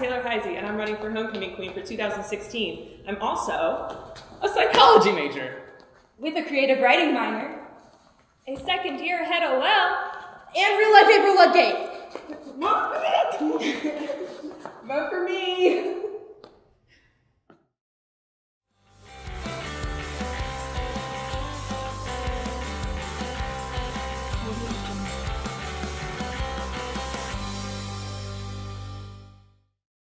Taylor Heise, and I'm running for Homecoming Queen for 2016. I'm also a psychology major with a creative writing minor, a second-year head OL, and real-life April Ludgate.